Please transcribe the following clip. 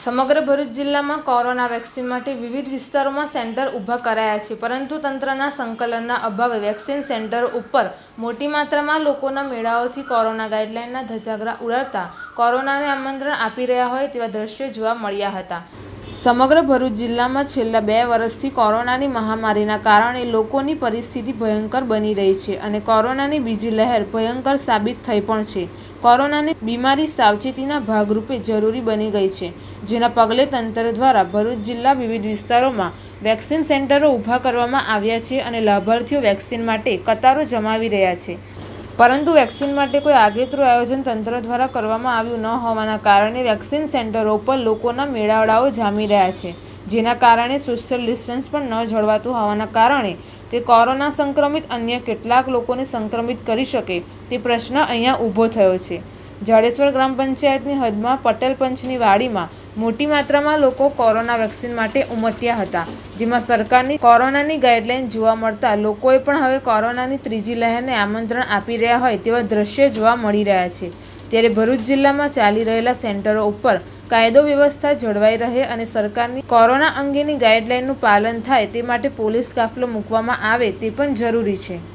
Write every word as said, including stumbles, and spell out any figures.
સમગ્ર ભરૂચ જિલ્લામાં corona vaccine માટે વિવિધ વિસ્તારોમાં સેન્ટર ઊભા કરાયા છે, પરંતુ તંત્રના સંકલનના અભાવે વેક્સિન સેન્ટરો ઉપર મોટી માત્રામાં લોકોના મેળાઓથી કોરોના ગાઈડલાઇનના ધજાગરા ઉડાડતા કોરોનાને આમંત્રણ આપી રહ્યા હોય તેવા દ્રશ્યો જોવા મળ્યા હતા। સમગ્ર ભરૂચ જિલ્લામાં છેલ્લા બે વર્ષથી કોરોનાની મહામારીના કારણે લોકોની પરિસ્થિતિ ભયંકર બની રહી છે અને કોરોનાની બીજી લહેર ભયંકર સાબિત થઈ પણ છે। કોરોનાની બીમારી સાવચેતીના ભાગરૂપે જરૂરી બની ગઈ છે, જેના પગલે તંત્ર દ્વારા ભરૂચ જિલ્લા વિવિધ વિસ્તારોમાં વેક્સિન સેન્ટરો ઊભા કરવામાં આવ્યા છે અને લાભાર્થીઓ વેક્સિન માટે કતારો જમાવી રહ્યા છે, પરંતુ વેક્સિન માટે કોઈ આગેતરું આયોજન તંત્ર દ્વારા કરવામાં આવ્યું ન હોવાના કારણે વેક્સિન સેન્ટરો પર લોકોના મેળાવડાઓ જામી રહ્યા છે, જેના કારણે સોશિયલ ડિસ્ટન્સ પણ ન જળવાતું હોવાના કારણે તે કોરોના સંક્રમિત અન્ય કેટલાક લોકોને સંક્રમિત કરી શકે તે પ્રશ્ન અહીંયા ઊભો થયો છે। જાડેશ્વર ગ્રામ પંચાયતની હદમાં પટેલ પંચની વાડીમાં મોટી માત્રામાં લોકો કોરોના વેક્સિન માટે ઉમટ્યા હતા, જેમાં સરકારની કોરોનાની ગાઈડલાઇન જોવા મળતા લોકોએ પણ હવે કોરોનાની ત્રીજી લહેરને આમંત્રણ આપી રહ્યા હોય તેવા દ્રશ્યો જોવા મળી રહ્યા છે। ત્યારે ભરૂચ જિલ્લામાં ચાલી રહેલા સેન્ટરો ઉપર કાયદો વ્યવસ્થા જળવાઈ રહે અને સરકારની કોરોના અંગેની ગાઈડલાઇનનું પાલન થાય તે માટે પોલીસ કાફલો મૂકવામાં આવે તે પણ જરૂરી છે।